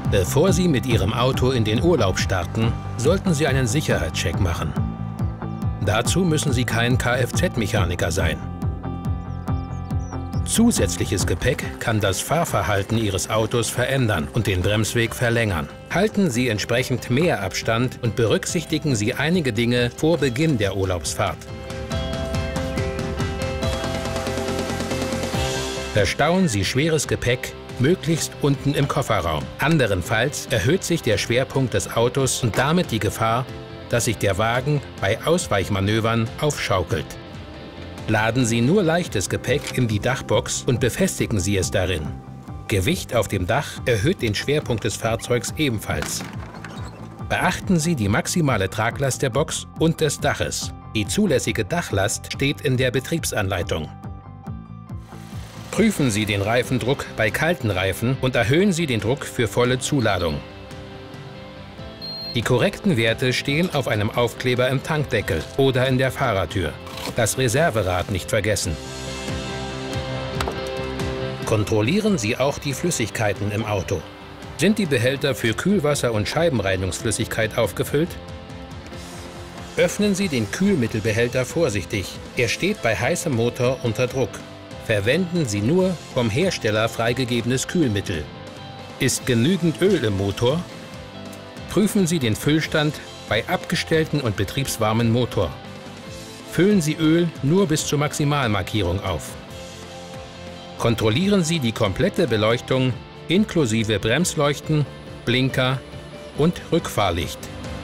Bevor Sie mit Ihrem Auto in den Urlaub starten, sollten Sie einen Sicherheitscheck machen. Dazu müssen Sie kein Kfz-Mechaniker sein. Zusätzliches Gepäck kann das Fahrverhalten Ihres Autos verändern und den Bremsweg verlängern. Halten Sie entsprechend mehr Abstand und berücksichtigen Sie einige Dinge vor Beginn der Urlaubsfahrt. Verstauen Sie schweres Gepäck möglichst unten im Kofferraum. Anderenfalls erhöht sich der Schwerpunkt des Autos und damit die Gefahr, dass sich der Wagen bei Ausweichmanövern aufschaukelt. Laden Sie nur leichtes Gepäck in die Dachbox und befestigen Sie es darin. Gewicht auf dem Dach erhöht den Schwerpunkt des Fahrzeugs ebenfalls. Beachten Sie die maximale Traglast der Box und des Daches. Die zulässige Dachlast steht in der Betriebsanleitung. Prüfen Sie den Reifendruck bei kalten Reifen und erhöhen Sie den Druck für volle Zuladung. Die korrekten Werte stehen auf einem Aufkleber im Tankdeckel oder in der Fahrertür. Das Reserverad nicht vergessen. Kontrollieren Sie auch die Flüssigkeiten im Auto. Sind die Behälter für Kühlwasser und Scheibenreinigungsflüssigkeit aufgefüllt? Öffnen Sie den Kühlmittelbehälter vorsichtig. Er steht bei heißem Motor unter Druck. Verwenden Sie nur vom Hersteller freigegebenes Kühlmittel. Ist genügend Öl im Motor? Prüfen Sie den Füllstand bei abgestellten und betriebswarmen Motor. Füllen Sie Öl nur bis zur Maximalmarkierung auf. Kontrollieren Sie die komplette Beleuchtung inklusive Bremsleuchten, Blinker und Rückfahrlicht.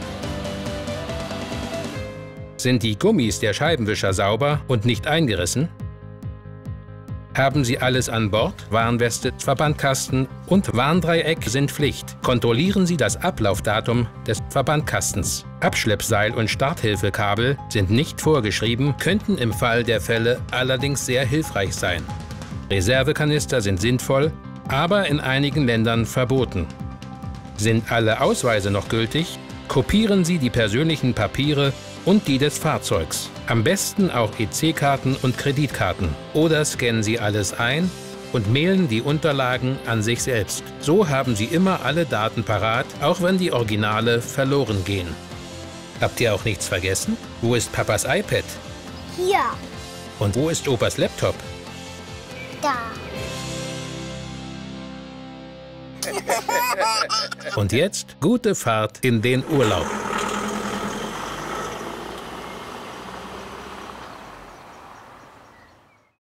Sind die Gummis der Scheibenwischer sauber und nicht eingerissen? Haben Sie alles an Bord? Warnweste, Verbandkasten und Warndreieck sind Pflicht. Kontrollieren Sie das Ablaufdatum des Verbandkastens. Abschleppseil und Starthilfekabel sind nicht vorgeschrieben, könnten im Fall der Fälle allerdings sehr hilfreich sein. Reservekanister sind sinnvoll, aber in einigen Ländern verboten. Sind alle Ausweise noch gültig? Kopieren Sie die persönlichen Papiere und die des Fahrzeugs. Am besten auch EC-Karten und Kreditkarten. Oder scannen Sie alles ein und mailen die Unterlagen an sich selbst. So haben Sie immer alle Daten parat, auch wenn die Originale verloren gehen. Habt ihr auch nichts vergessen? Wo ist Papas iPad? Hier. Und wo ist Opas Laptop? Da. Und jetzt gute Fahrt in den Urlaub.